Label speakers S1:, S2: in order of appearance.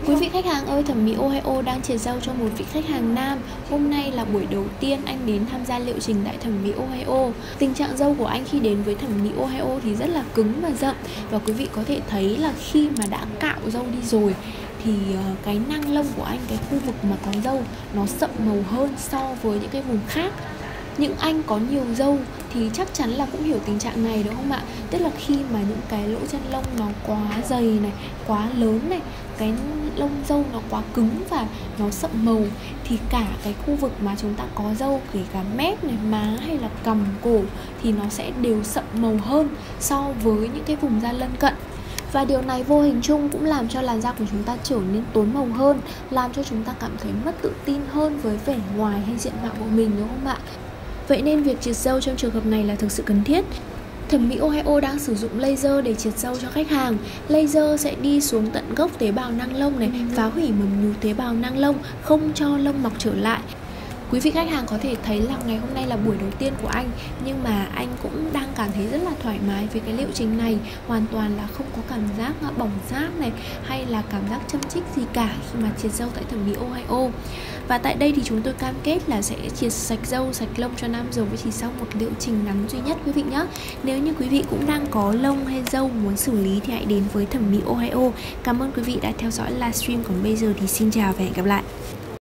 S1: Quý vị khách hàng ơi, thẩm mỹ Ohio đang triệt râu cho một vị khách hàng nam. Hôm nay là buổi đầu tiên anh đến tham gia liệu trình tại thẩm mỹ Ohio. Tình trạng râu của anh khi đến với thẩm mỹ Ohio thì rất là cứng và rậm. Và quý vị có thể thấy là khi mà đã cạo râu đi rồi thì cái nang lông của anh, cái khu vực mà có râu nó sậm màu hơn so với những cái vùng khác. Những anh có nhiều râu thì chắc chắn là cũng hiểu tình trạng này đúng không ạ? Tức là khi mà những cái lỗ chân lông nó quá dày này, quá lớn này, cái lông râu nó quá cứng và nó sậm màu thì cả cái khu vực mà chúng ta có râu, kể cả mép này, má hay là cằm, cổ thì nó sẽ đều sậm màu hơn so với những cái vùng da lân cận. Và điều này vô hình chung cũng làm cho làn da của chúng ta trở nên tối màu hơn, làm cho chúng ta cảm thấy mất tự tin hơn với vẻ ngoài hay diện mạo của mình đúng không ạ? Vậy nên việc triệt râu trong trường hợp này là thực sự cần thiết. Thẩm mỹ Ohio đang sử dụng laser để triệt râu cho khách hàng. Laser sẽ đi xuống tận gốc tế bào nang lông này, phá hủy mầm nhú tế bào nang lông, không cho lông mọc trở lại. Quý vị khách hàng có thể thấy là ngày hôm nay là buổi đầu tiên của anh, nhưng mà anh cũng đang cảm thấy rất là thoải mái với cái liệu trình này. Hoàn toàn là không có cảm giác bỏng rát này hay là cảm giác châm chích gì cả khi mà triệt râu tại thẩm mỹ Ohio. Và tại đây thì chúng tôi cam kết là sẽ triệt sạch râu, sạch lông cho nam giới chỉ sau một liệu trình ngắn duy nhất quý vị nhé. Nếu như quý vị cũng đang có lông hay râu muốn xử lý thì hãy đến với thẩm mỹ Ohio. Cảm ơn quý vị đã theo dõi livestream, còn bây giờ thì xin chào và hẹn gặp lại.